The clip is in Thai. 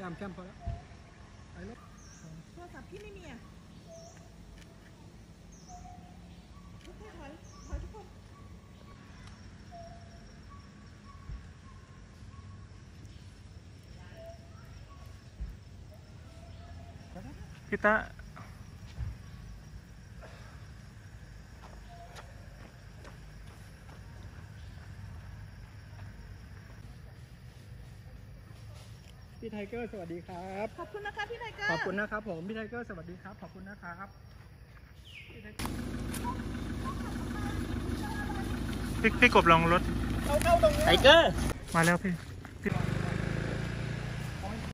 แคมพอแล้วไปเลยโทรศัพท์พี่ไม่มีอ่ะโอเคถอยทุกคนพี่ตาพี่ไทเกอร์สวัสดีครับขอบคุณนะคะพี่ไทเกอร์ขอบคุณนะครับผมพี่ไทเกอร์สวัสดีครับขอบคุณนะครับพี่กบลองรถเข้าตรงนี้ไทเกอร์มาแล้วพี่